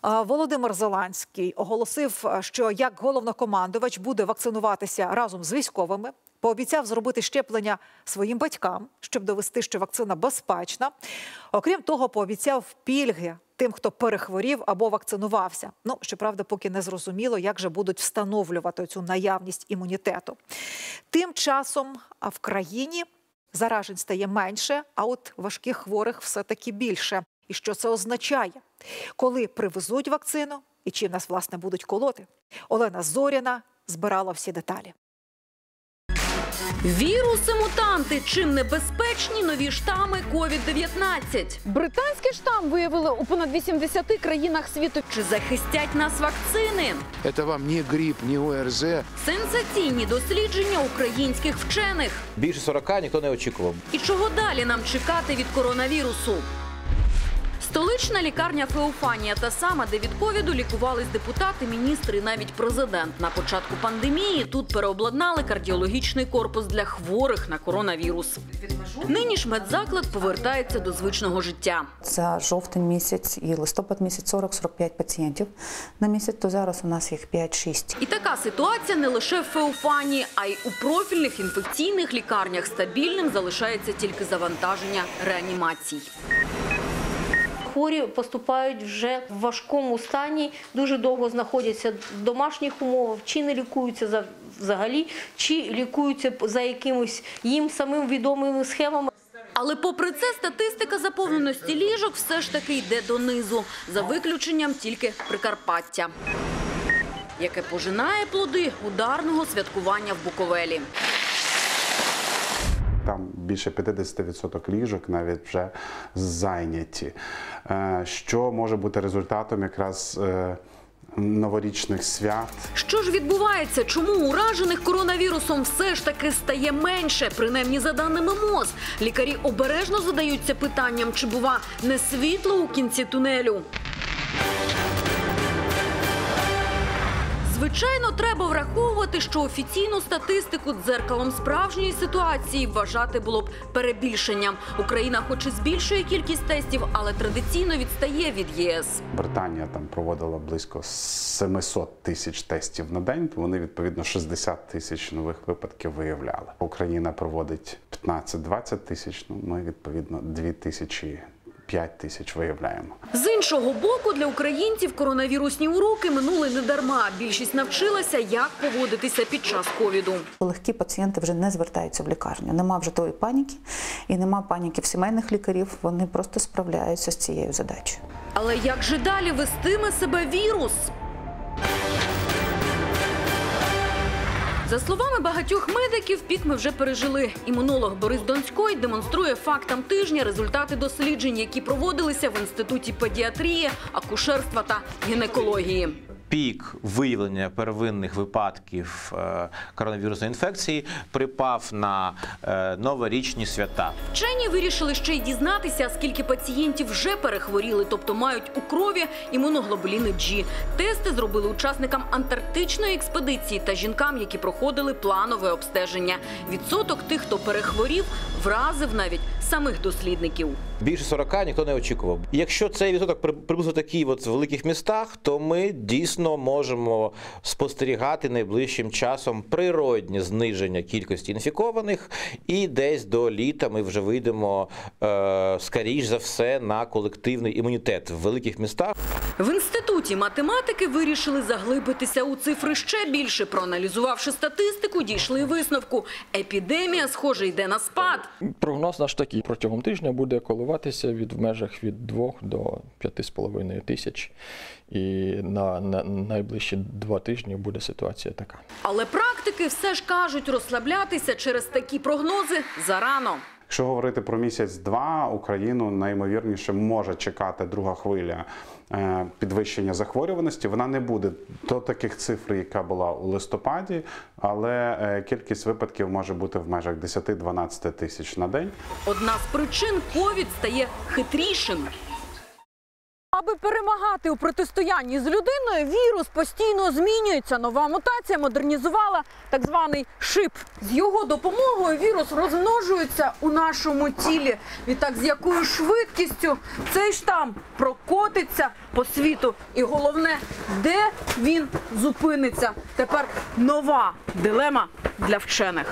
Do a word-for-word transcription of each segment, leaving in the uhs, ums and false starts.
Володимир Зеленський оголосив, що як головнокомандувач буде вакцинуватися разом з військовими. Пообіцяв зробити щеплення своїм батькам, щоб довести, що вакцина безпечна. Окрім того, пообіцяв пільги тим, хто перехворів або вакцинувався. Ну, щоправда, поки не зрозуміло, як же будуть встановлювати цю наявність імунітету. Тим часом а в країні заражень стає менше, а от важких хворих все-таки більше. І що це означає? Коли привезуть вакцину і чим нас, власне, будуть колоти? Олена Зоріна збирала всі деталі. Віруси-мутанти. Чим небезпечні нові штами ковід дев'ятнадцять? Британський штам виявили у понад вісімдесяти країнах світу. Чи захистять нас вакцини? Це вам не грип, не О Р З. Сенсаційні дослідження українських вчених. Більше сорока ніхто не очікував. І чого далі нам чекати від коронавірусу? Столична лікарня Феофанія, та сама, де від ковіду лікувались депутати, міністри і навіть президент. На початку пандемії тут переобладнали кардіологічний корпус для хворих на коронавірус. Нині ж медзаклад повертається до звичного життя. За жовтень місяць і листопад місяць сорок - сорок п'ять пацієнтів на місяць, то зараз у нас їх п'ять-шість. І така ситуація не лише в Феофанії, а й у профільних інфекційних лікарнях. Стабільним залишається тільки завантаження реанімацій. Хворі поступають вже в важкому стані, дуже довго знаходяться в домашніх умовах, чи не лікуються взагалі, чи лікуються за якимось їм самим відомими схемами. Але попри це статистика заповненості ліжок все ж таки йде донизу, за виключенням тільки Прикарпаття, яке пожинає плоди ударного святкування в Буковелі. Там більше п'ятдесят відсотків ліжок навіть вже зайняті, що може бути результатом якраз новорічних свят. Що ж відбувається? Чому уражених коронавірусом все ж таки стає менше? Принаймні, за даними МОЗ. Лікарі обережно задаються питанням, чи, бува, не світло у кінці тунелю. Звичайно, треба враховувати, що офіційну статистику дзеркалом справжньої ситуації вважати було б перебільшенням. Україна хоч і збільшує кількість тестів, але традиційно відстає від Є С. Британія там проводила близько семисот тисяч тестів на день, вони відповідно шістдесят тисяч нових випадків виявляли. Україна проводить п'ятнадцять - двадцять тисяч, ну, ми відповідно дві тисячі. п'ять тисяч виявляємо. З іншого боку, для українців коронавірусні уроки минули не дарма. Більшість навчилася, як поводитися під час ковіду. Легкі пацієнти вже не звертаються в лікарню. Нема вже тої паніки і нема паніки в сімейних лікарів. Вони просто справляються з цією задачею. Але як же далі вестиме себе вірус? За словами багатьох медиків, пік ми вже пережили. Імунолог Борис Донський демонструє фактам тижня результати досліджень, які проводилися в Інституті педіатрії, акушерства та гінекології. Пік виявлення первинних випадків коронавірусної інфекції припав на новорічні свята. Вчені вирішили ще й дізнатися, скільки пацієнтів вже перехворіли, тобто мають у крові імуноглобуліни G. Тести зробили учасникам антарктичної експедиції та жінкам, які проходили планове обстеження. Відсоток тих, хто перехворів, вразив навіть самих дослідників. Більше сорока ніхто не очікував. Якщо цей відсоток приблизно такий от в великих містах, то ми дійсно можемо спостерігати найближчим часом природне зниження кількості інфікованих, і десь до літа ми вже вийдемо, е, скоріш за все, на колективний імунітет в великих містах. В Інституті математики вирішили заглибитися у цифри ще більше. Проаналізувавши статистику, дійшли висновку. Епідемія, схоже, йде на спад. Прогноз наш такий. Протягом тижня буде коливатися від в межах від двох до п'яти з половиною тисяч. І на, на найближчі два тижні буде ситуація така. Але практики все ж кажуть, розслаблятися через такі прогнози зарано. Якщо говорити про місяць-два, Україну найімовірніше може чекати друга хвиля підвищення захворюваності. Вона не буде до таких цифр, яка була у листопаді, але кількість випадків може бути в межах десять - дванадцять тисяч на день. Одна з причин – ковід стає хитрішим. Аби перемагати у протистоянні з людиною, вірус постійно змінюється. Нова мутація модернізувала так званий шип. З його допомогою вірус розмножується у нашому тілі. Відтак, з якою швидкістю цей штам прокотиться по світу. І головне, де він зупиниться. Тепер нова дилема для вчених.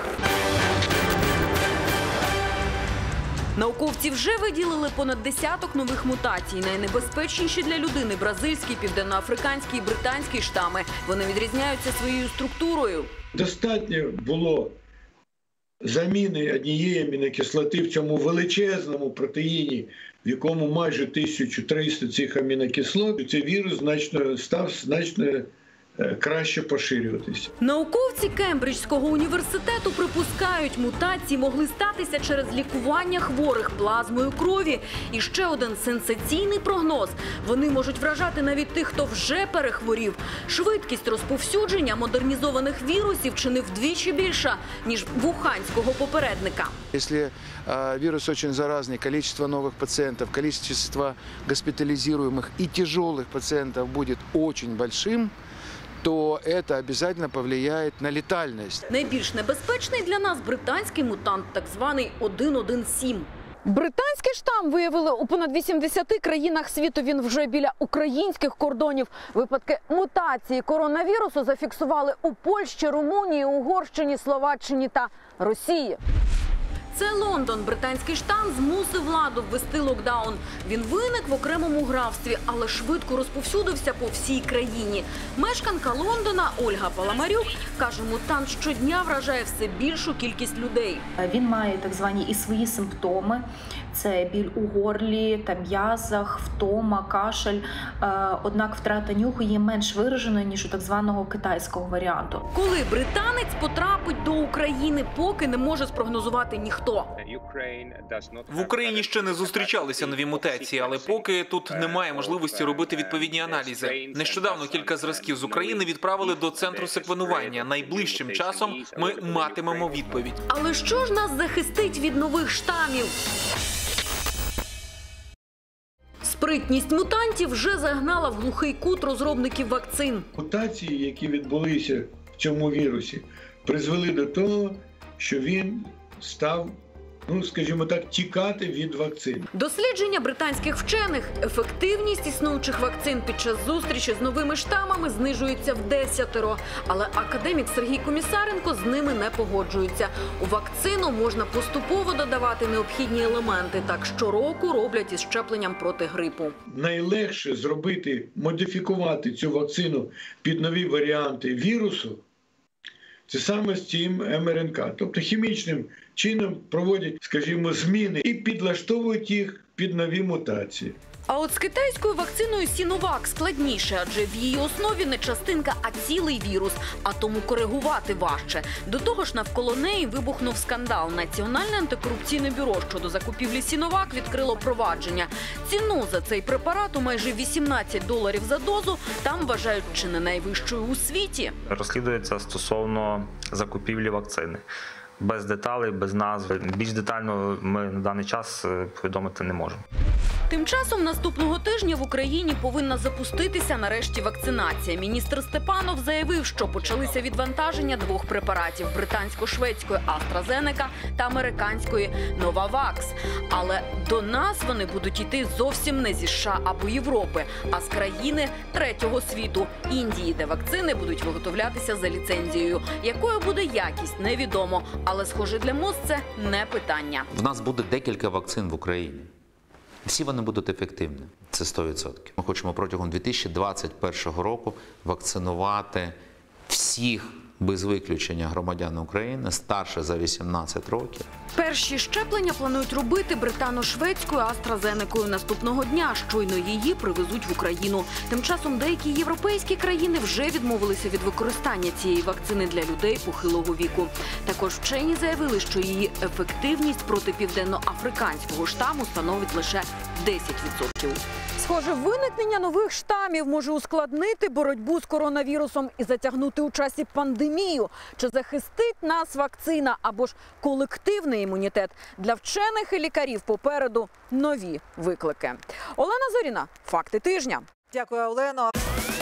Науковці вже виділили понад десяток нових мутацій. Найнебезпечніші для людини – бразильський, південноафриканський і британський штами. Вони відрізняються своєю структурою. Достатньо було заміни однієї амінокислоти в цьому величезному протеїні, в якому майже тисяча триста цих амінокислот. Цей вірус значно став значно краще поширюватися. Науковці Кембриджського університету припускають, мутації могли статися через лікування хворих плазмою крові. І ще один сенсаційний прогноз. Вони можуть вражати навіть тих, хто вже перехворів. Швидкість розповсюдження модернізованих вірусів чи не вдвічі більша, ніж вуханського попередника. Якщо э, вирус очень заразный, количество новых пациентов, количество госпитализируемых и тяжелых пациентов будет очень большим, то это обязательно повлияет на летальность. Найбільш небезпечний для нас британський мутант, так званий один один сім. Британський штам виявили у понад вісімдесяти країнах світу. Він вже біля українських кордонів. Випадки мутації коронавірусу зафіксували у Польщі, Румунії, Угорщині, Словаччині та Росії. Це Лондон. Британський штам змусив владу ввести локдаун. Він виник в окремому графстві, але швидко розповсюдився по всій країні. Мешканка Лондона Ольга Паламарюк каже, мутант щодня вражає все більшу кількість людей. Він має так звані і свої симптоми. Це біль у горлі та м'язах, втома, кашель. Однак втрата нюху є менш вираженою, ніж у так званого китайського варіанту. Коли британець потрапить до України, поки не може спрогнозувати ніхто. В Україні ще не зустрічалися нові мутації, але поки тут немає можливості робити відповідні аналізи. Нещодавно кілька зразків з України відправили до центру секвенування. Найближчим часом ми матимемо відповідь. Але що ж нас захистить від нових штамів? Спритність мутантів вже загнала в глухий кут розробників вакцин. Мутації, які відбулися в цьому вірусі, призвели до того, що він став, ну, скажімо так, тікати від вакцин. Дослідження британських вчених. Ефективність існуючих вакцин під час зустрічі з новими штамами знижується в десятеро. Але академік Сергій Комісаренко з ними не погоджується. У вакцину можна поступово додавати необхідні елементи. Так щороку роблять із щепленням проти грипу. Найлегше зробити, модифікувати цю вакцину під нові варіанти вірусу, це саме з цим ем ер ен ка. Тобто хімічним чином проводять, скажімо, зміни і підлаштовують їх під нові мутації. А от з китайською вакциною Сіновак складніше, адже в її основі не частинка, а цілий вірус, а тому коригувати важче. До того ж, навколо неї вибухнув скандал. Національне антикорупційне бюро щодо закупівлі Сіновак відкрило провадження. Ціну за цей препарат у майже вісімнадцять доларів за дозу там вважають чи не найвищою у світі. Розслідується стосовно закупівлі вакцини. Без деталей, без назви. Більш детально ми на даний час повідомити не можемо. Тим часом наступного тижня в Україні повинна запуститися нарешті вакцинація. Міністр Степанов заявив, що почалися відвантаження двох препаратів – британсько-шведської AstraZeneca та американської Novavax. Але до нас вони будуть йти зовсім не зі США або Європи, а з країни третього світу – Індії, де вакцини будуть виготовлятися за ліцензією. Якою буде якість – невідомо. Але, схоже, для МОЗ це не питання. В нас буде декілька вакцин в Україні. Всі вони будуть ефективні, це сто відсотків. Ми хочемо протягом дві тисячі двадцять першого року вакцинувати всіх без виключення громадян України старше за вісімнадцять років. Перші щеплення планують робити британо-шведською AstraZeneca наступного дня. Щойно її привезуть в Україну. Тим часом деякі європейські країни вже відмовилися від використання цієї вакцини для людей похилого віку. Також вчені заявили, що її ефективність проти південно-африканського штаму становить лише десять відсотків. Схоже, виникнення нових штамів може ускладнити боротьбу з коронавірусом і затягнути у часі пандемію. Чи захистить нас вакцина або ж колективний імунітет? Для вчених і лікарів попереду нові виклики. Олена Зоріна, «Факти тижня». Дякую, Олено.